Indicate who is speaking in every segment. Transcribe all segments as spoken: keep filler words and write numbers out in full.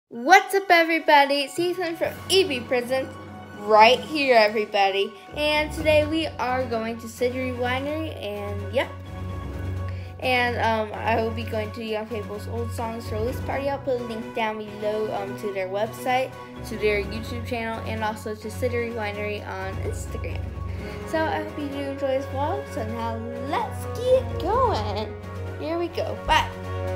Speaker 1: What's up, everybody? It's Ethan from E B Presents right here, everybody. And today we are going to City Winery, and yep. And um, I will be going to Young Fables Old Songs Release Party. I'll put a link down below um, to their website, to their YouTube channel, and also to City Winery on Instagram. So I hope you do enjoy this vlog. So now let's get going. Here we go. Bye.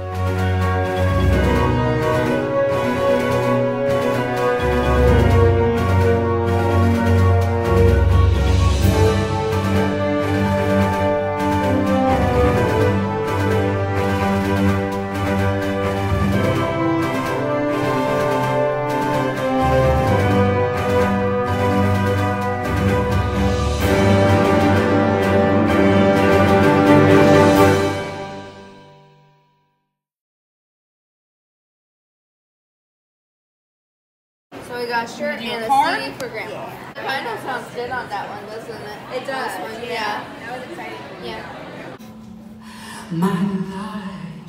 Speaker 1: So we got a shirt and a C D for Grandma. Yeah. Kind of sounds good on that one, doesn't it? It does. This one, yeah. yeah. That was exciting. Yeah. My life.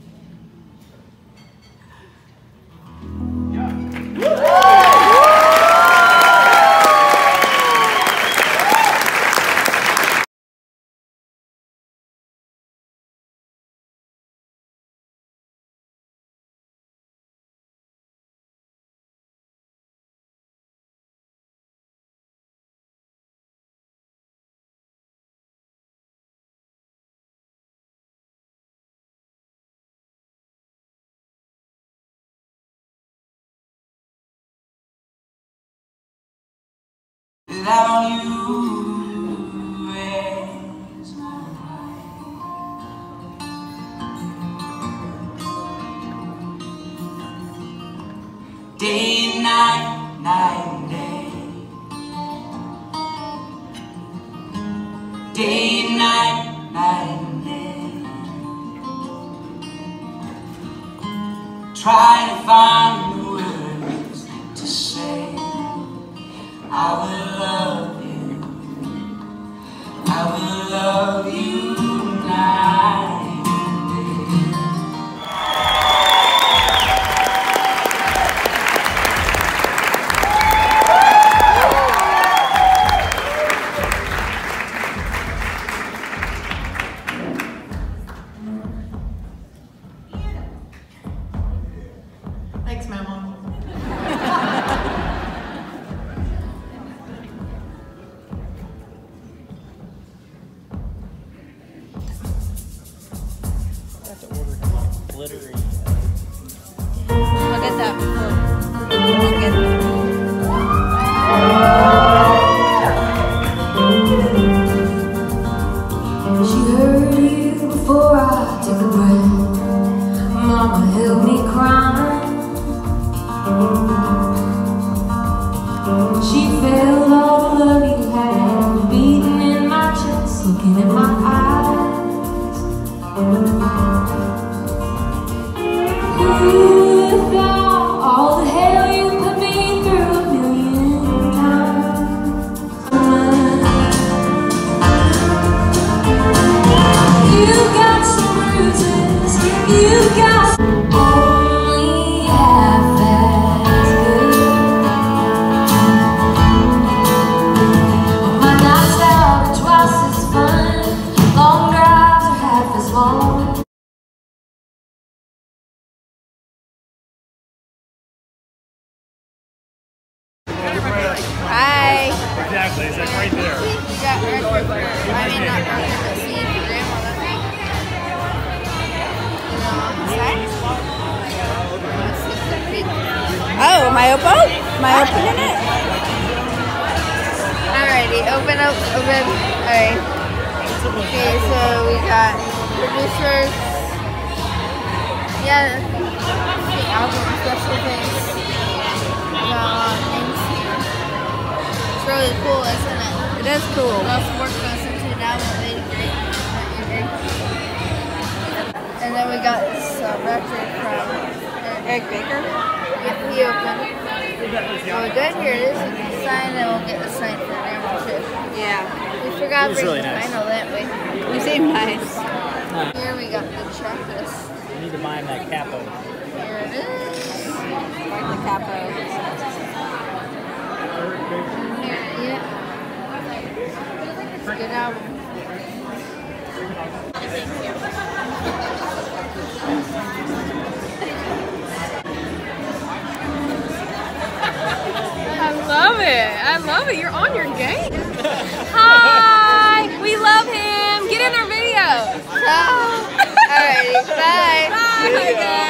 Speaker 1: Yeah. Without you, where's my life? Day and night, night and day. Day and night, night and day. Trying to find the words to say. I will love you, I will love you night and day. Thanks, Mama.
Speaker 2: Glittery.
Speaker 1: Look at that. Look at that.
Speaker 3: She heard you before I took a breath. Mama held me crying. She felt all the love you had, beating in my chest, looking in my eyes. Without all the hell you put me through a million times, you got some bruises, you got only half as good. My nights out are twice as fun, long drives are half as long.
Speaker 1: Hi.
Speaker 2: Exactly, it's like right there.
Speaker 1: You got Erick for, I mean, not Erick, but C D for Grandma. Oh, am I open? Am I opening it? Alrighty, open up, open. Alright. Okay, so we got producers. Yeah, the album special things. We got a lot of things here. It's really cool, isn't it? It is cool. Lots of work goes into an album. They did great. And then we got this uh, record from Erick Baker. Yep, he opened. So we're good. Here it is. You can sign, and we'll get the sign for Grandma too. Yeah. We forgot to bring
Speaker 2: really
Speaker 1: the
Speaker 2: nice.
Speaker 1: vinyl, didn't we? You seem nice. Uh, Here we got the checklist.
Speaker 2: You need to buy him that capo.
Speaker 1: Here it is.
Speaker 4: love it. You're on your game. Hi. We love him. Get in our video.
Speaker 1: Alrighty, bye.
Speaker 4: Bye, guys.